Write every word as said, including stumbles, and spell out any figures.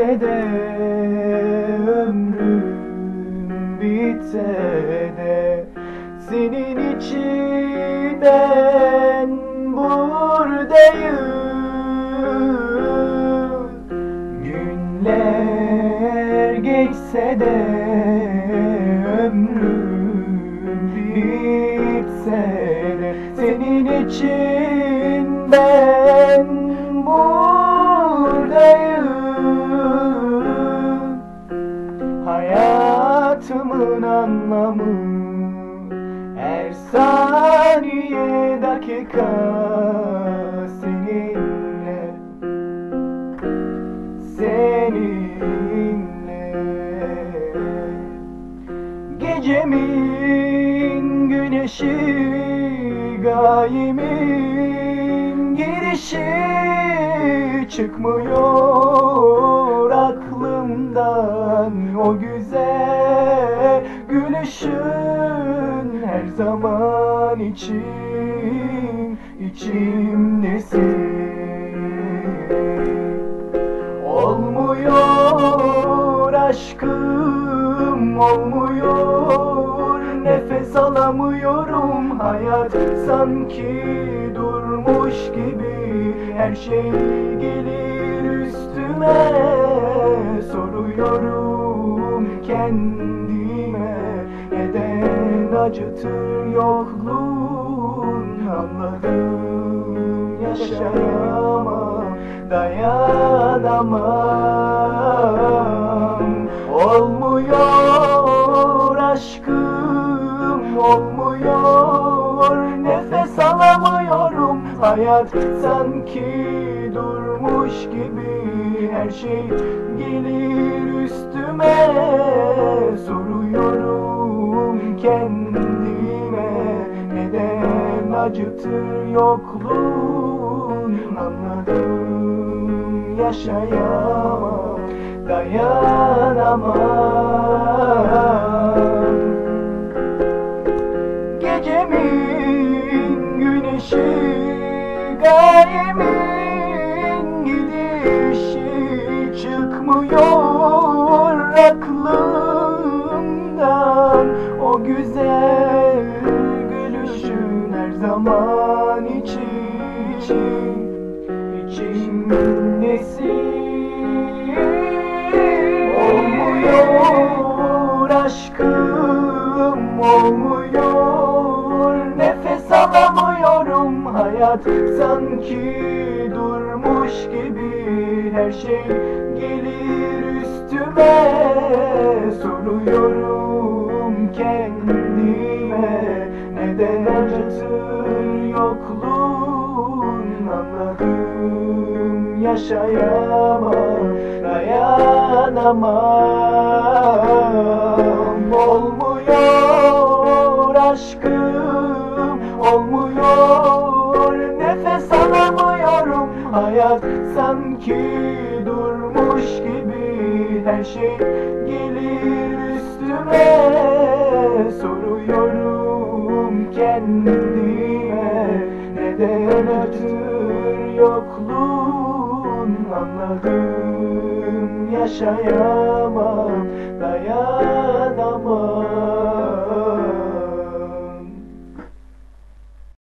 gelse de, ömrüm bitse de, senin için ben buradayım. Günler geçse de, ömrüm bitse de, senin için ben buradayım. Hayatımın anlamı her saniye dakika seninle, seninle. Gecemin güneşi, gayemin girişi çıkmıyor aklımdan. O güzel gülüşün her zaman için içimdesin. Olmuyor aşkım, olmuyor, nefes alamıyorum. Hayat sanki durmuş gibi, her şey gelir üstüme. Soruyorum kendime, neden acıtır yokluğun? Anladım, yaşayamam, dayanamam. Olmuyor aşkım, olmuyor, nefes alamıyorum. Hayat sanki durmuş gibi, her şey gelir üstüme. Soruyorum kendime, neden acıtır yokluğun? Anladım, yaşayamam, dayanamam. Gecemin güneşi, gayemin gidişi çıkmıyor aklımdan. O güzel gülüşün her zaman için içimdesin. Olmuyor aşkım, olmuyor, nefes alamıyorum. Hayat sanki durmuş gibi, her şey gelir üstüme. Soruyorum kendime, neden acıtır yokluğun? Anladım, yaşayamam, dayanamam. Olmuyor aşkım, olmuyor, nefes alamıyorum. Hayat sanki durmuş gibi, her şey gelir üstüme. Soruyorum kendime, neden acıtır yokluğun? Anladım, yaşayamam, dayanamam.